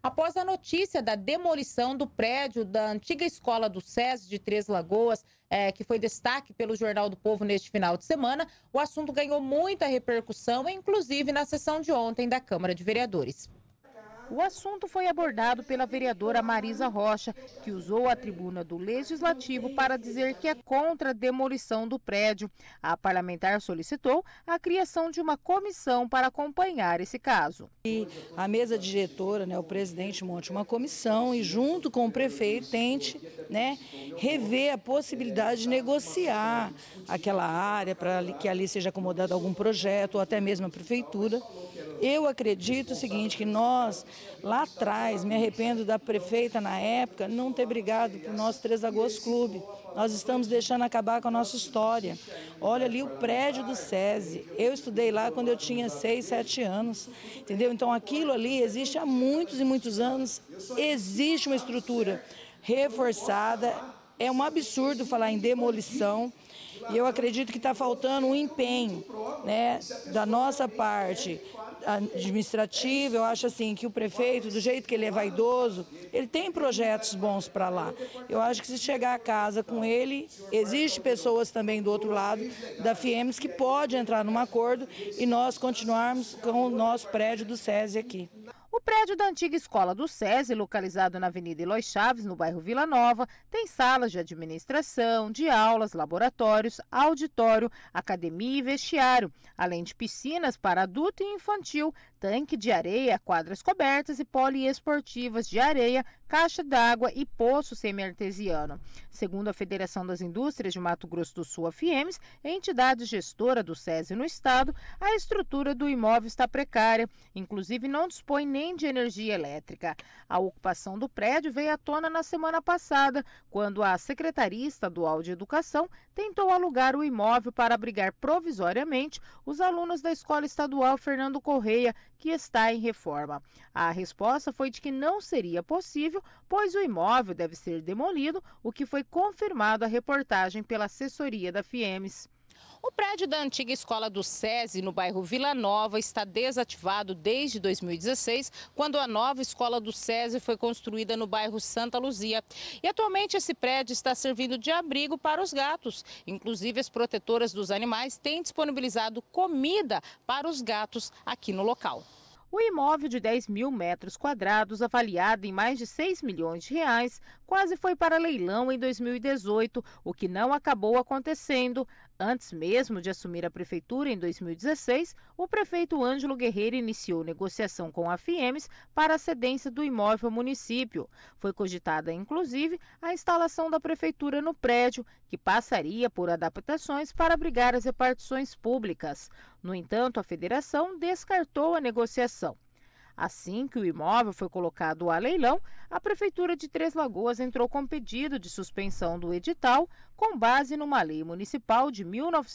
após a notícia da demolição do prédio da antiga escola do SESI de Três Lagoas, que foi destaque pelo Jornal do Povo neste final de semana. O assunto ganhou muita repercussão, inclusive na sessão de ontem da Câmara de Vereadores. O assunto foi abordado pela vereadora Marisa Rocha, que usou a tribuna do Legislativo para dizer que é contra a demolição do prédio. A parlamentar solicitou a criação de uma comissão para acompanhar esse caso. E a mesa diretora, o presidente monte uma comissão e junto com o prefeito tente, rever a possibilidade de negociar aquela área para que ali seja acomodado algum projeto ou até mesmo a prefeitura. Eu acredito o seguinte, que nós, lá atrás, me arrependo da prefeita na época, não ter brigado para o nosso Três Lagoas Clube. Nós estamos deixando acabar com a nossa história. Olha ali o prédio do SESI. Eu estudei lá quando eu tinha 6, 7 anos, entendeu? Então aquilo ali existe há muitos e muitos anos, existe uma estrutura reforçada, é um absurdo falar em demolição. E eu acredito que está faltando um empenho, da nossa parte administrativa. Eu acho assim que o prefeito, do jeito que ele é vaidoso, ele tem projetos bons para lá. Eu acho que se chegar a casa com ele, existe pessoas também do outro lado da FIEMES que pode entrar num acordo e nós continuarmos com o nosso prédio do SESI aqui. O prédio da antiga escola do SESI, localizado na Avenida Eloy Chaves, no bairro Vila Nova, tem salas de administração, de aulas, laboratórios, auditório, academia e vestiário, além de piscinas para adulto e infantil, tanque de areia, quadras cobertas e poliesportivas de areia, caixa d'água e poço semi-artesiano. Segundo a Federação das Indústrias de Mato Grosso do Sul, a FIEMES, entidade gestora do SESI no estado, a estrutura do imóvel está precária, inclusive não dispõe nem de energia elétrica. A ocupação do prédio veio à tona na semana passada, quando a Secretaria Estadual de Educação tentou alugar o imóvel para abrigar provisoriamente os alunos da Escola Estadual Fernando Correia, que está em reforma. A resposta foi de que não seria possível, pois o imóvel deve ser demolido, o que foi confirmado à reportagem pela assessoria da FIEMES. O prédio da antiga escola do SESI, no bairro Vila Nova, está desativado desde 2016, quando a nova escola do SESI foi construída no bairro Santa Luzia. E atualmente esse prédio está servindo de abrigo para os gatos. Inclusive, as protetoras dos animais têm disponibilizado comida para os gatos aqui no local. O imóvel de 10 mil metros quadrados, avaliado em mais de 6 milhões de reais, quase foi para leilão em 2018, o que não acabou acontecendo. Antes mesmo de assumir a prefeitura em 2016, o prefeito Ângelo Guerreiro iniciou negociação com a FIEMES para a cedência do imóvel ao município. Foi cogitada, inclusive, a instalação da prefeitura no prédio, que passaria por adaptações para abrigar as repartições públicas. No entanto, a federação descartou a negociação. Assim que o imóvel foi colocado a leilão, a Prefeitura de Três Lagoas entrou com pedido de suspensão do edital com base numa lei municipal de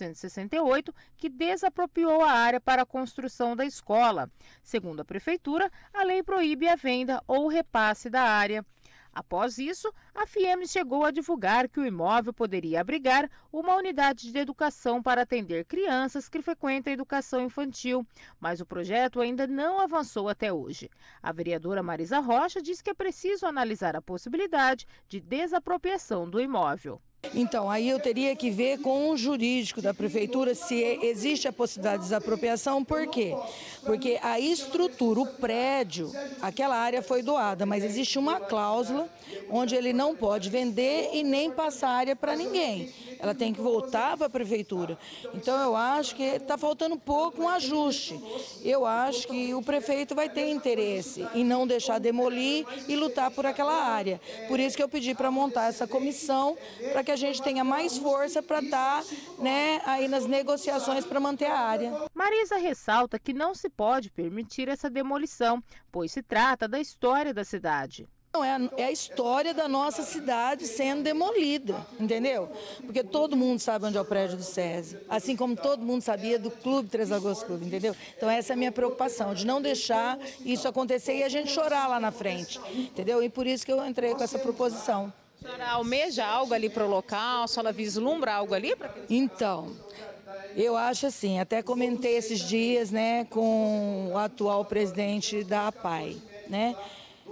1968 que desapropriou a área para a construção da escola. Segundo a Prefeitura, a lei proíbe a venda ou repasse da área. Após isso, a FIEMES chegou a divulgar que o imóvel poderia abrigar uma unidade de educação para atender crianças que frequentam a educação infantil, mas o projeto ainda não avançou até hoje. A vereadora Marisa Rocha diz que é preciso analisar a possibilidade de desapropriação do imóvel. Então, aí eu teria que ver com o jurídico da prefeitura se existe a possibilidade de desapropriação. Por quê? Porque a estrutura, o prédio, aquela área foi doada, mas existe uma cláusula onde ele não pode vender e nem passar área para ninguém. Ela tem que voltar para a prefeitura. Então, eu acho que está faltando um pouco um ajuste. Eu acho que o prefeito vai ter interesse em não deixar demolir e lutar por aquela área. Por isso que eu pedi para montar essa comissão, para que a gente tenha mais força para estar aí nas negociações para manter a área. Marisa ressalta que não se pode permitir essa demolição, pois se trata da história da cidade. É a história da nossa cidade sendo demolida, entendeu? Porque todo mundo sabe onde é o prédio do SESI, assim como todo mundo sabia do Clube Três Lagoas Clube, entendeu? Então essa é a minha preocupação, de não deixar isso acontecer e a gente chorar lá na frente, entendeu? E por isso que eu entrei com essa proposição. A senhora almeja algo ali para o local? A senhora vislumbra algo ali? Então, eu acho assim, até comentei esses dias com o atual presidente da APAI,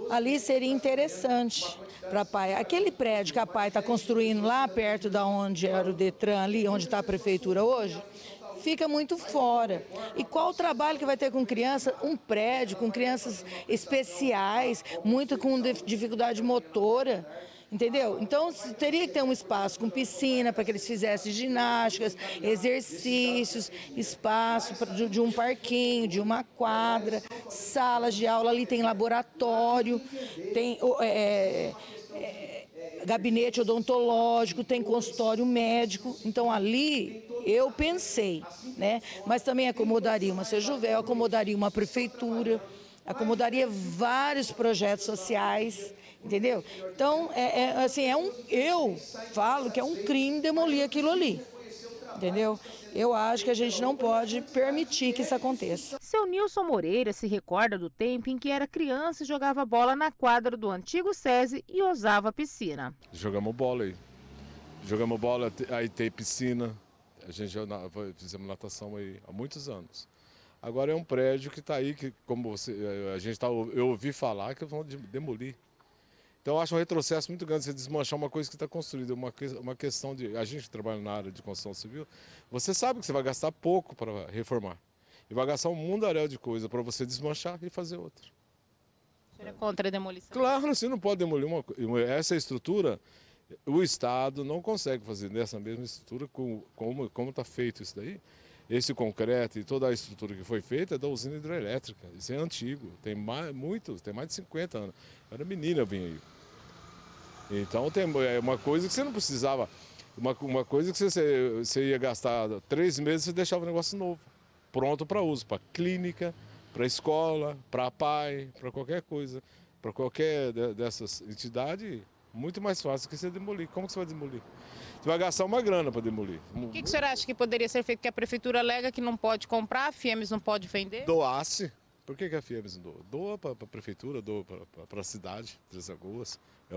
ali seria interessante para a PAI. Aquele prédio que a PAI está construindo lá perto da onde era o Detran, ali onde está a prefeitura hoje, fica muito fora. E qual o trabalho que vai ter com criança? Um prédio com crianças especiais, muito com dificuldade motora. Entendeu? Então, teria que ter um espaço com piscina para que eles fizessem ginásticas, exercícios, espaço de um parquinho, de uma quadra, salas de aula, ali tem laboratório, tem gabinete odontológico, tem consultório médico. Então, ali eu pensei, né? Mas também acomodaria uma Sejuvel, acomodaria uma prefeitura, acomodaria vários projetos sociais. Entendeu? Então, eu falo que é um crime demolir aquilo ali. Entendeu? Eu acho que a gente não pode permitir que isso aconteça. Seu Nilson Moreira se recorda do tempo em que era criança e jogava bola na quadra do antigo SESI e usava a piscina. Jogamos bola aí. Jogamos bola, aí tem piscina. A gente já fizemos natação aí há muitos anos. Agora é um prédio que está aí, que como eu ouvi falar que vão demolir. Então eu acho um retrocesso muito grande você desmanchar uma coisa que está construída, uma questão de... A gente que trabalha na área de construção civil, você sabe que você vai gastar pouco para reformar. E vai gastar um mundaréu de coisa para você desmanchar e fazer outra. O senhor é contra a demolição? Claro, você não pode demolir essa estrutura, o Estado não consegue fazer nessa mesma estrutura, como está feito isso daí. Esse concreto e toda a estrutura que foi feita é da usina hidrelétrica. Isso é antigo, tem mais de 50 anos. Eu era menina, eu vim aí. Então é uma coisa que você não precisava, uma coisa que você ia gastar 3 meses, você deixava o negócio novo, pronto para uso, para clínica, para escola, para a PAI, para qualquer coisa, para qualquer dessas entidades, muito mais fácil que você demolir. Como que você vai demolir? Você vai gastar uma grana para demolir. O que o senhor acha que poderia ser feito, que a prefeitura alega que não pode comprar, a FIEMES não pode vender? Doasse. Por que a FIEMES não doa? Doa para a prefeitura, doa para a cidade, Três Lagoas.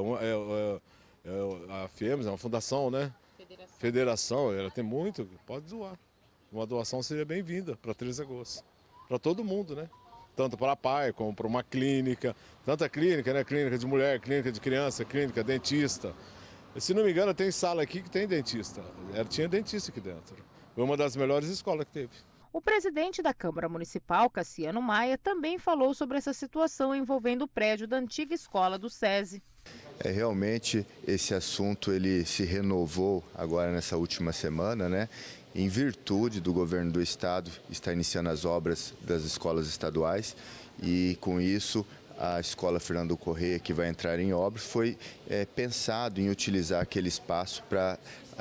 A FIEMES é uma fundação, né? Federação, ela tem muito, pode doar. Uma doação seria bem-vinda para Três Lagoas. Para todo mundo, né? Tanto para a PAI como para uma clínica. Tanta clínica, né? Clínica de mulher, clínica de criança, clínica, dentista. Se não me engano, tem sala aqui que tem dentista. Tinha dentista aqui dentro. Foi uma das melhores escolas que teve. O presidente da Câmara Municipal, Cassiano Maia, também falou sobre essa situação envolvendo o prédio da antiga escola do SESI. Realmente esse assunto ele se renovou agora nessa última semana, né? Em virtude do governo do estado estar iniciando as obras das escolas estaduais e com isso a escola Fernando Corrêa, que vai entrar em obra, foi pensado em utilizar aquele espaço para,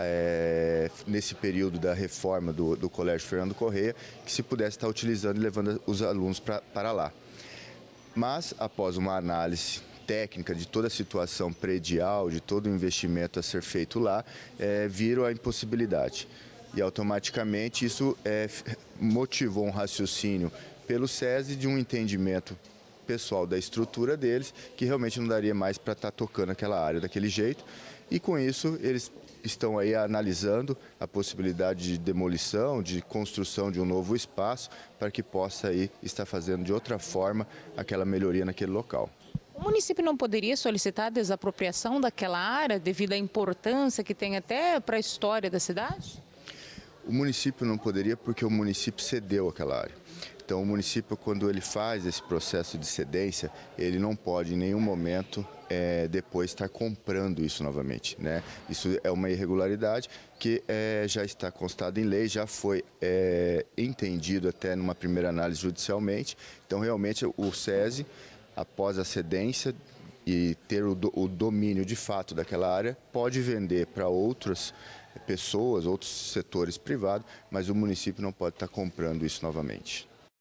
nesse período da reforma do Colégio Fernando Corrêa, que se pudesse estar utilizando e levando os alunos para lá. Mas, após uma análise técnica de toda a situação predial, de todo o investimento a ser feito lá, viram a impossibilidade. E automaticamente isso motivou um raciocínio pelo SESI de um entendimento pessoal da estrutura deles, que realmente não daria mais para estar tocando aquela área daquele jeito. E com isso eles estão aí analisando a possibilidade de demolição, de construção de um novo espaço, para que possa aí estar fazendo de outra forma aquela melhoria naquele local. O município não poderia solicitar a desapropriação daquela área devido à importância que tem até para a história da cidade? O município não poderia porque o município cedeu aquela área. Então o município, quando ele faz esse processo de cedência, ele não pode em nenhum momento depois estar comprando isso novamente, né? Isso é uma irregularidade que já está constado em lei, já foi entendido até numa primeira análise judicialmente. Então realmente o SESI, após a cedência e ter o domínio de fato daquela área, pode vender para outras pessoas, outros setores privados, mas o município não pode estar comprando isso novamente.